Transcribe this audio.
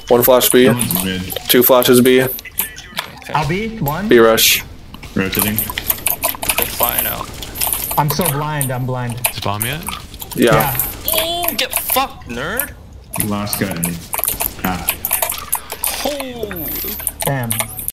One flash B. That one's mid. 2 flashes B. I'll be one. B rush. Rotating. They're flying out. I'm so blind. I'm blind. Is bomb yet? Yeah. Oh, get fucked, nerd. Last guy in half. Oh. Damn.